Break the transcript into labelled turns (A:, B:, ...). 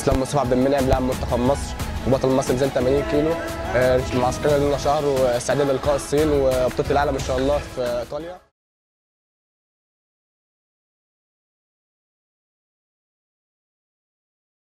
A: اسلام مصطفى عبد المنعم لاعب منتخب مصر وبطل مصر ميزان 80 كيلو. المعسكريه لنا شهر واستعداد للقاء الصين وبطوله العالم ان شاء الله في ايطاليا.